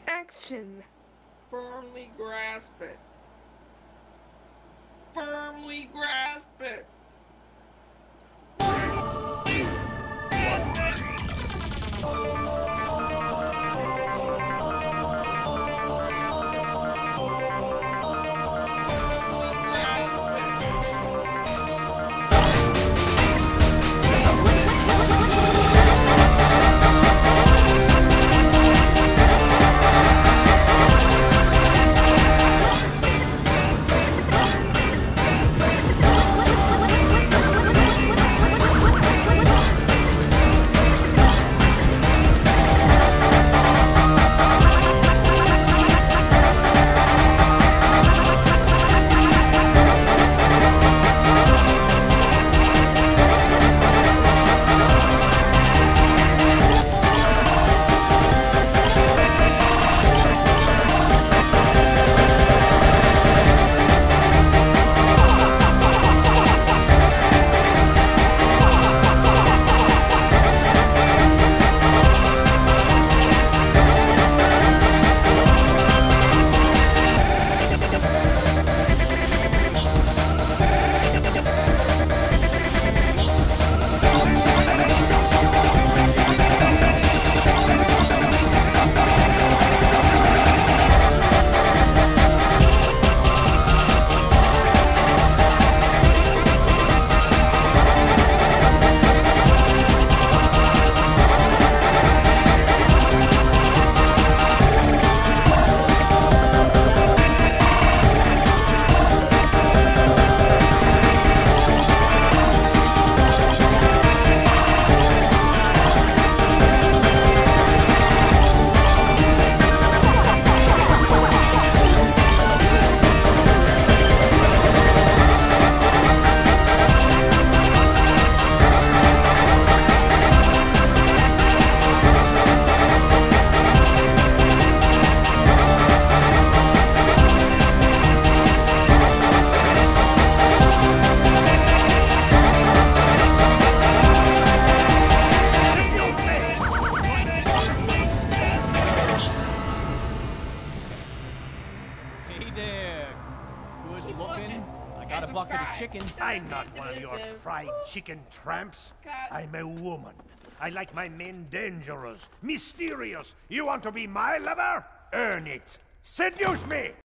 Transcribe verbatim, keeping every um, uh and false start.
action. Firmly grasp it. Firmly grasp it. Firmly grasp it. Chicken. I'm not one of your fried chicken tramps. I'm a woman. I like my men dangerous, mysterious. You want to be my lover? Earn it. Seduce me!